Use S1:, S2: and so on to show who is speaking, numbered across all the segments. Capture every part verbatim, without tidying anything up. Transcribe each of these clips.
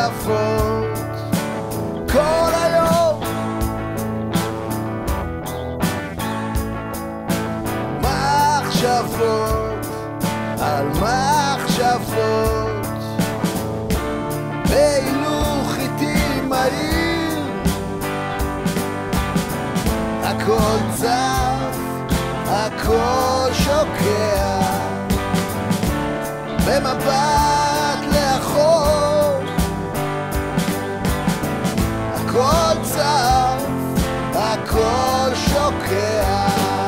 S1: מחשבות כל היום, מחשבות על מחשבות, בהילוך איתי מהיר, הכל צף, הכל שוקע, במבט לאחור, הכל צף, הכל שוקע.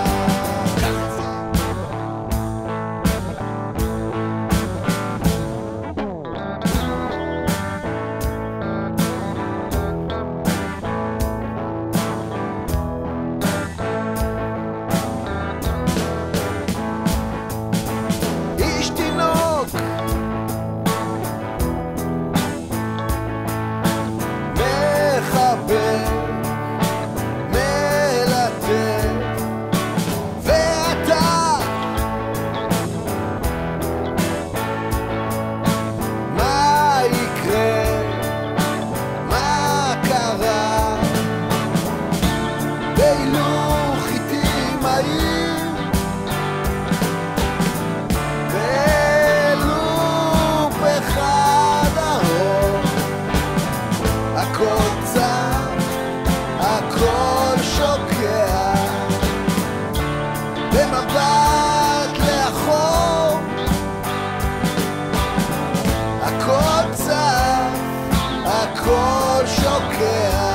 S1: בהילוך איתי מהיר, בלופ אחד ארוך, הכל צף, הכל שוקע, במבט לאחור, הכל צף, הכל שוקע.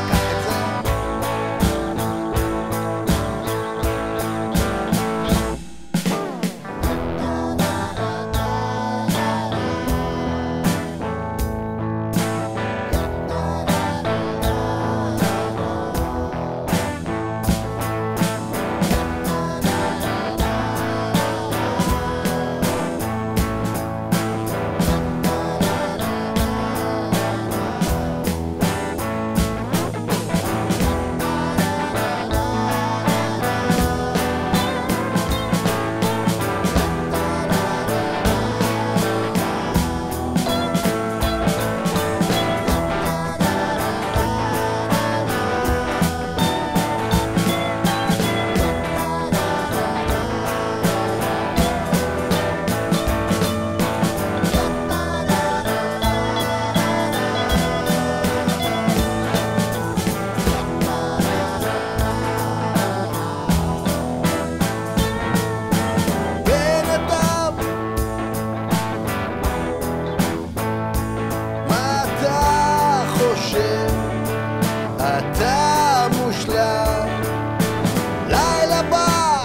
S1: אתה מושלם, לילה בא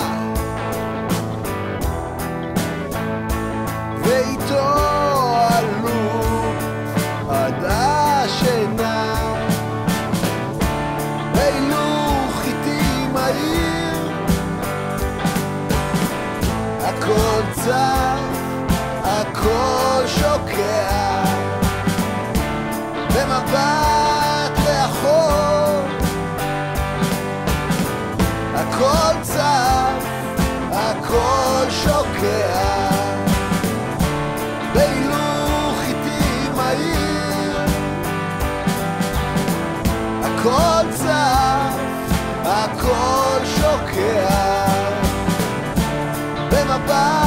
S1: ואיתו הלופ עד השינה, בהילוך איתי מהיר, הכל צף, הכל שוקע, במבט לאחור, הכל צף, הכל שוקע, בהילוך איתי מהיר, הכל צף, הכל שוקע, במבט